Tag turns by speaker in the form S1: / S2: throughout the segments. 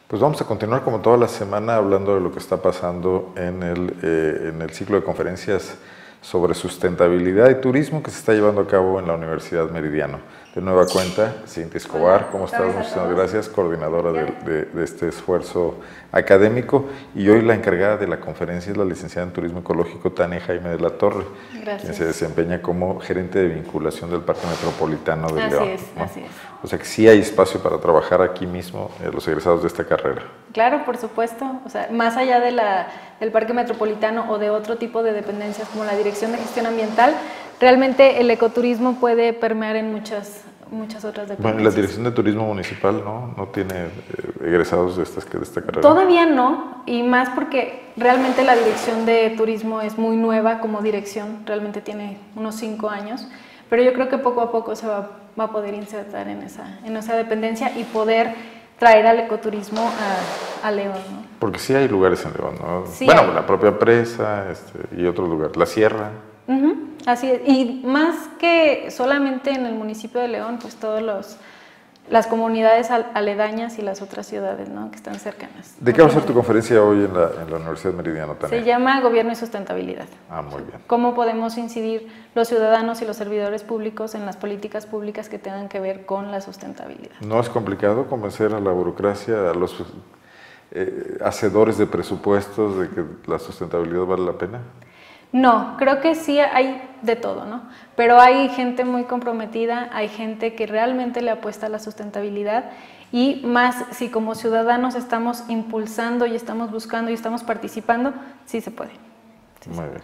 S1: Pues vamos a continuar como toda la semana hablando de lo que está pasando en el ciclo de conferencias sobre sustentabilidad y turismo que se está llevando a cabo en la Universidad Meridiano. De nueva cuenta, Cintia Escobar, ¿cómo estás? Muchísimas gracias, coordinadora de este esfuerzo académico. Y hoy la encargada de la conferencia es la licenciada en Turismo Ecológico Tania Jaime de la Torre, quien se desempeña como gerente de vinculación del Parque Metropolitano de León.
S2: Así es.
S1: O sea que sí hay espacio para trabajar aquí mismo los egresados de esta carrera.
S2: Claro, por supuesto. O sea, más allá del Parque Metropolitano o de otro tipo de dependencias como la Dirección de Gestión Ambiental, realmente el ecoturismo puede permear en muchas otras dependencias.
S1: Bueno, la Dirección de Turismo Municipal no tiene egresados de esta carrera.
S2: Todavía no, y más porque realmente la Dirección de Turismo es muy nueva como dirección, realmente tiene unos 5 años, pero yo creo que poco a poco se va a poder insertar en esa dependencia y poder traer al ecoturismo a León, ¿no?
S1: Porque sí hay lugares en León, ¿no?
S2: Sí
S1: bueno,
S2: hay.
S1: La propia presa y otros lugares, la sierra.
S2: Así es, y más que solamente en el municipio de León, pues todas las comunidades aledañas y las otras ciudades, ¿no?, que están cercanas.
S1: ¿De qué va a ser tu conferencia hoy en la Universidad Meridiano también?
S2: Se llama Gobierno y Sustentabilidad.
S1: Ah, muy bien.
S2: ¿Cómo podemos incidir los ciudadanos y los servidores públicos en las políticas públicas que tengan que ver con la sustentabilidad?
S1: ¿No es complicado convencer a la burocracia, a los hacedores de presupuestos de que la sustentabilidad vale la pena?
S2: No, creo que sí hay de todo, ¿no? Pero hay gente muy comprometida, hay gente que realmente le apuesta a la sustentabilidad y más si como ciudadanos estamos impulsando y estamos buscando y estamos participando, sí se puede.
S1: Muy bien.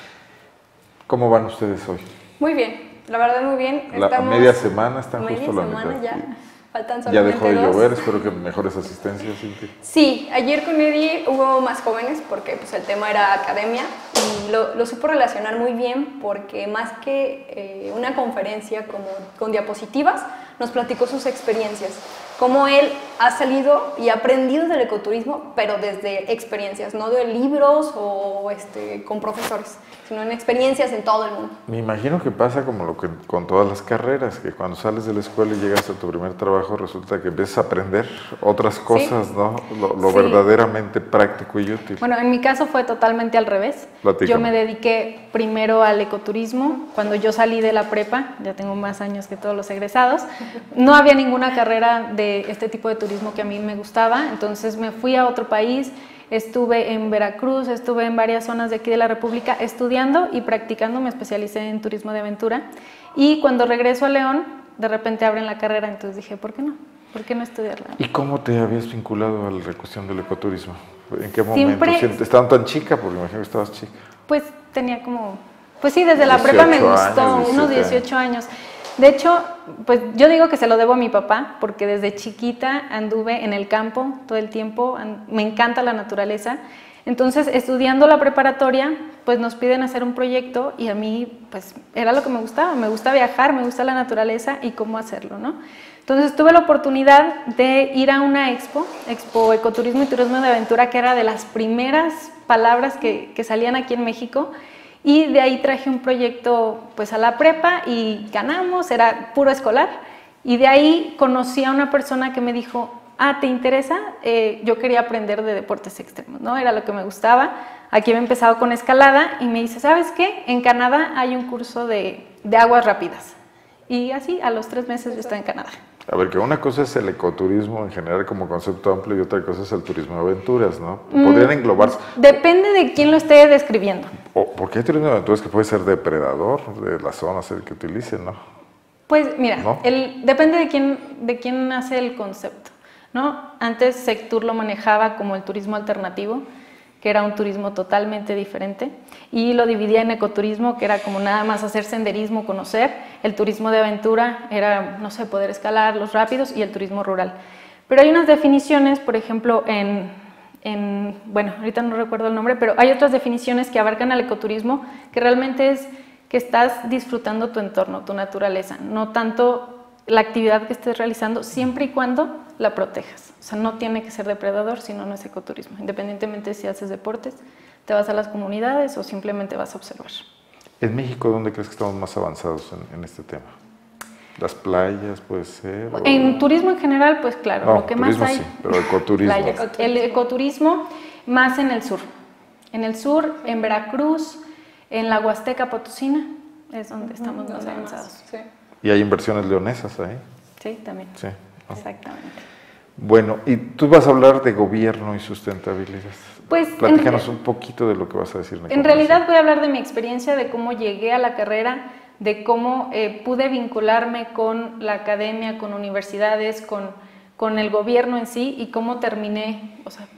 S1: ¿Cómo van ustedes hoy?
S3: Muy bien, la verdad muy bien.
S1: A media semana están justo a la mitad.
S3: Ya. Faltan
S1: Ya
S3: solamente
S1: dejó de
S3: 2.
S1: llover, espero que mejores asistencias, Cintia.
S3: Sí, ayer con Eddie hubo más jóvenes porque pues, el tema era academia y lo supo relacionar muy bien porque más que una conferencia como con diapositivas, nos platicó sus experiencias, cómo él ha salido y aprendido del ecoturismo, pero desde experiencias, no de libros o con profesores, sino en experiencias en todo el mundo.
S1: Me imagino que pasa como lo que con todas las carreras, que cuando sales de la escuela y llegas a tu primer trabajo resulta que empiezas a aprender otras cosas, ¿sí? ¿No? Lo sí. Verdaderamente práctico y útil.
S2: Bueno, en mi caso fue totalmente al revés.
S1: Platícame.
S2: Yo me dediqué primero al ecoturismo. Cuando yo salí de la prepa, ya tengo más años que todos los egresados, no había ninguna carrera de este tipo de turismo que a mí me gustaba, entonces me fui a otro país. Estuve en Veracruz, estuve en varias zonas de aquí de la República estudiando y practicando, me especialicé en turismo de aventura y cuando regreso a León, de repente abren la carrera, entonces dije, ¿por qué no? ¿Por qué no estudiarla?
S1: ¿Y cómo te habías vinculado a la cuestión del ecoturismo? ¿En qué momento? ¿Estabas tan chica? Porque me imagino que estabas chica.
S2: Pues tenía como, pues sí, desde la prepa me gustó, unos 18 años. De hecho, pues yo digo que se lo debo a mi papá, porque desde chiquita anduve en el campo todo el tiempo, me encanta la naturaleza. Entonces, estudiando la preparatoria, pues nos piden hacer un proyecto y a mí, pues era lo que me gusta viajar, me gusta la naturaleza y cómo hacerlo, ¿no? Entonces, tuve la oportunidad de ir a una expo Ecoturismo y Turismo de Aventura, que era de las primeras palabras que salían aquí en México. Y de ahí traje un proyecto pues a la prepa y ganamos, era puro escolar. Y de ahí conocí a una persona que me dijo, ¿te interesa? Yo quería aprender de deportes extremos, ¿no? Era lo que me gustaba. Aquí había empezado con escalada y me dice, ¿sabes qué? En Canadá hay un curso de aguas rápidas. Y así, a los 3 meses yo estaba en Canadá.
S1: A ver, que una cosa es el ecoturismo en general como concepto amplio y otra cosa es el turismo de aventuras, ¿no? ¿Podrían englobarse?
S2: Depende de quién lo esté describiendo.
S1: Porque hay turismo de aventuras que puede ser depredador de las zonas el que utilicen, ¿no?
S2: Pues mira, ¿no? Depende de quién hace el concepto, ¿no? Antes Sectur lo manejaba como el turismo alternativo, que era un turismo totalmente diferente, y lo dividía en ecoturismo, que era como nada más hacer senderismo, conocer. El turismo de aventura era, no sé, poder escalar los rápidos, y el turismo rural. Pero hay unas definiciones, por ejemplo, bueno, ahorita no recuerdo el nombre, pero hay otras definiciones que abarcan al ecoturismo, que realmente es que estás disfrutando tu entorno, tu naturaleza, no tanto la actividad que estés realizando, siempre y cuando la protejas. O sea, no tiene que ser depredador, sino no es ecoturismo. Independientemente si haces deportes, te vas a las comunidades o simplemente vas a observar.
S1: ¿En México dónde crees que estamos más avanzados en este tema? Las playas puede ser.
S2: En turismo en general, pues claro,
S1: no,
S2: lo que más hay.
S1: Sí, pero ecoturismo.
S2: El ecoturismo más en el sur. En el sur, en Veracruz, en la Huasteca Potosina, es donde estamos más avanzados.
S3: Sí.
S1: ¿Y hay inversiones leonesas ahí?
S2: Sí, también.
S1: Sí.
S2: Exactamente.
S1: Bueno, y tú vas a hablar de gobierno y sustentabilidad.
S2: Pues
S1: platícanos un poquito de lo que vas a decir.
S2: En realidad voy a hablar de mi experiencia, de cómo llegué a la carrera, de cómo pude vincularme con la academia, con universidades, con el gobierno en sí, y cómo terminé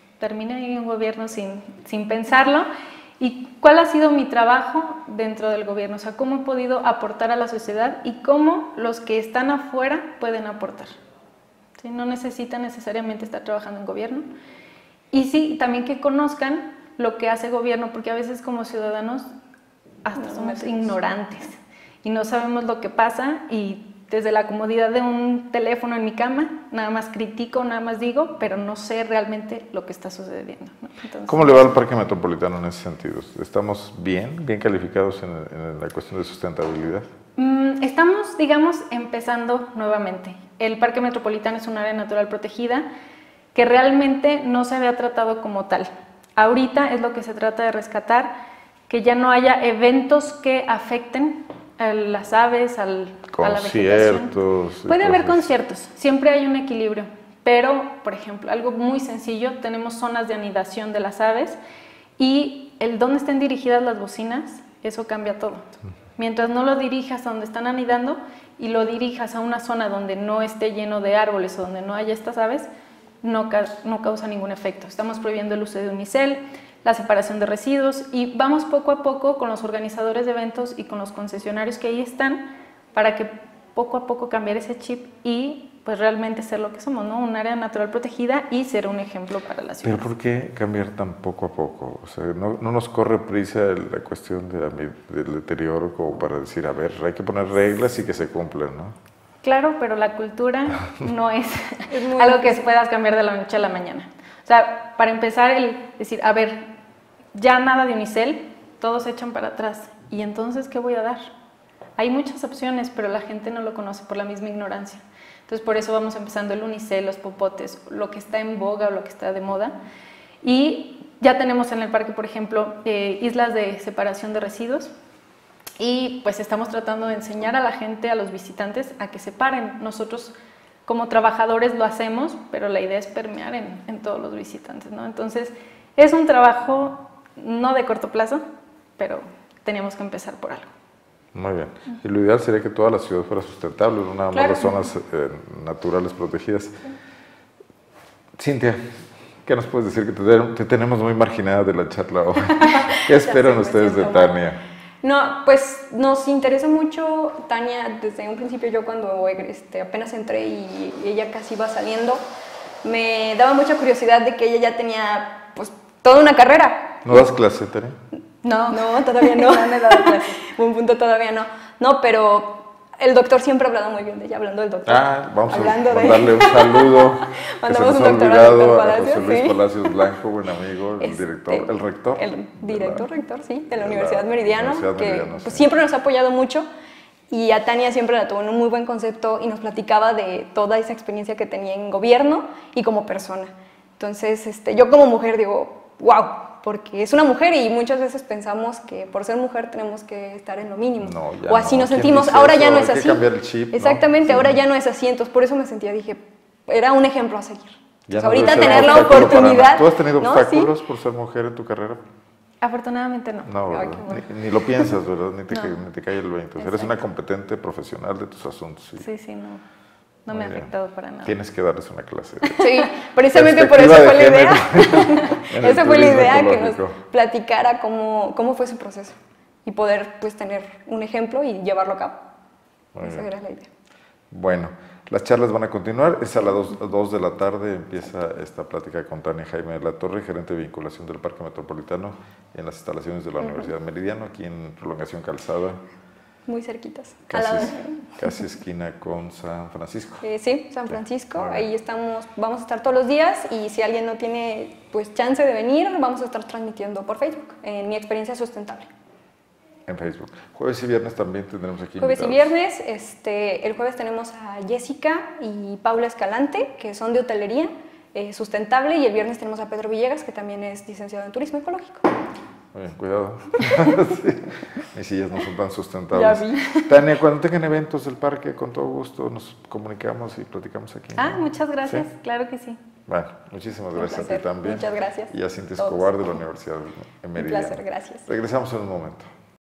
S2: en un gobierno sin pensarlo, y cuál ha sido mi trabajo dentro del gobierno, o sea, cómo he podido aportar a la sociedad y cómo los que están afuera pueden aportar. ¿Sí? No necesitan necesariamente estar trabajando en gobierno. Y sí, también que conozcan lo que hace gobierno, porque a veces como ciudadanos hasta somos ignorantes y no sabemos lo que pasa, y desde la comodidad de un teléfono en mi cama, nada más critico, nada más digo, pero no sé realmente lo que está sucediendo, ¿no? Entonces,
S1: ¿cómo le va al Parque Metropolitano en ese sentido? ¿Estamos bien calificados en la cuestión de sustentabilidad?
S2: Estamos, digamos, empezando nuevamente. El Parque Metropolitano es un área natural protegida que realmente no se había tratado como tal. Ahorita es lo que se trata de rescatar, que ya no haya eventos que afecten a las aves, a la vegetación. Puede haber conciertos, siempre hay un equilibrio, pero, por ejemplo, algo muy sencillo, tenemos zonas de anidación de las aves, y el dónde estén dirigidas las bocinas, eso cambia todo. Mientras no lo dirijas a donde están anidando y lo dirijas a una zona donde no esté lleno de árboles o donde no haya estas aves, no causa ningún efecto. Estamos prohibiendo el uso de unicel, la separación de residuos, y vamos poco a poco con los organizadores de eventos y con los concesionarios que ahí están para que poco a poco cambiar ese chip y pues realmente ser lo que somos, ¿no? Un área natural protegida y ser un ejemplo para la ciudad.
S1: ¿Pero por qué cambiar tan poco a poco? O sea, ¿no nos corre prisa la cuestión del deterioro como para decir, a ver, hay que poner reglas y que se cumplan, ¿no?
S2: Claro, pero la cultura no es algo que puedas cambiar de la noche a la mañana. O sea, para empezar, el decir, a ver, ya nada de unicel, todos se echan para atrás. ¿Y entonces qué voy a dar? Hay muchas opciones, pero la gente no lo conoce por la misma ignorancia. Entonces, por eso vamos empezando el unicel, los popotes, lo que está en boga o lo que está de moda. Y ya tenemos en el parque, por ejemplo, islas de separación de residuos. Y pues estamos tratando de enseñar a la gente, a los visitantes, a que separen. Nosotros como trabajadores lo hacemos, pero la idea es permear en todos los visitantes, ¿no? Entonces, es un trabajo no de corto plazo, pero tenemos que empezar por algo.
S1: Muy bien. Y lo ideal sería que toda la ciudad fuera sustentable, no nada más las zonas naturales protegidas. Cintia, ¿qué nos puedes decir? Que te tenemos muy marginada de la charla hoy. ¿Qué esperan ustedes de Tania?
S3: No, pues nos interesa mucho Tania. Desde un principio, yo cuando apenas entré y ella casi iba saliendo, me daba mucha curiosidad de que ella ya tenía pues toda una carrera.
S1: ¿No das clase, Tania?
S3: No, todavía no.
S2: No me he dado clases.
S3: Un punto todavía no. No, pero el doctor siempre ha hablado muy bien de ella, hablando del doctor.
S1: Vamos a mandarle un saludo.
S3: Mandamos un
S1: doctor
S3: al doctor
S1: a José Luis
S3: sí.
S1: Palacios Blanco, buen amigo, el director, el rector.
S3: El rector, sí, de la Universidad Meridiano, que pues, siempre nos ha apoyado mucho. Y a Tania siempre la tuvo en un muy buen concepto y nos platicaba de toda esa experiencia que tenía en gobierno y como persona. Entonces, yo como mujer digo, wow, porque es una mujer y muchas veces pensamos que por ser mujer tenemos que estar en lo mínimo.
S1: No,
S3: o así nos sentimos. Ahora ya no es así.
S1: Hay que cambiar el chip,
S3: exactamente,
S1: ¿no?
S3: ahora ya no es así. Entonces, por eso me sentía, dije, era un ejemplo a seguir. Entonces,
S1: no
S3: ahorita
S1: debe ser
S3: tener la
S1: obstáculo
S3: oportunidad.
S1: ¿Tú has tenido obstáculos
S3: ¿Sí?
S1: por ser mujer en tu carrera?
S2: Afortunadamente no.
S1: No,
S3: Ay,
S1: ¿verdad? Ni lo piensas, ¿verdad? Ni te cae el 20.
S2: Exacto.
S1: Eres una competente profesional de tus asuntos.
S2: Sí, no me ha afectado para nada.
S1: Tienes que darles una clase.
S3: Sí, precisamente por eso fue la idea. Esa fue la idea, que nos
S1: ecológico.
S3: platicara cómo fue su proceso y poder pues tener un ejemplo y llevarlo a cabo. Esa era la idea.
S1: Bueno, las charlas van a continuar. Es a las 2 de la tarde empieza esta plática con Tania Jaime de la Torre, gerente de vinculación del Parque Metropolitano en las instalaciones de la Universidad Meridiano, aquí en Prolongación Calzada.
S3: Muy cerquitas.
S1: Casi esquina con San Francisco.
S3: Sí, San Francisco. Ahí vamos a estar todos los días y si alguien no tiene pues chance de venir, vamos a estar transmitiendo por Facebook en Mi Experiencia Sustentable.
S1: En Facebook. Jueves y viernes también tendremos aquí
S3: Jueves
S1: invitados.
S3: y viernes, el jueves tenemos a Jessica y Paula Escalante, que son de hotelería sustentable, y el viernes tenemos a Pedro Villegas, que también es licenciado en turismo ecológico.
S1: Muy bien, cuidado. Sí. Mis sillas no son tan sustentables.
S3: Ya vi.
S1: Tania, cuando tengan eventos del parque, con todo gusto nos comunicamos y platicamos aquí.
S2: Ah,
S1: ¿no?
S2: muchas gracias,
S1: ¿Sí?
S2: claro que sí.
S1: Bueno, muchísimas
S3: Un
S1: gracias a
S3: placer.
S1: ti también.
S3: Muchas gracias.
S1: Y a Cintia
S3: Todos.
S1: Escobar de la Universidad de Meridiano.
S3: Un placer, gracias.
S1: Regresamos en un momento.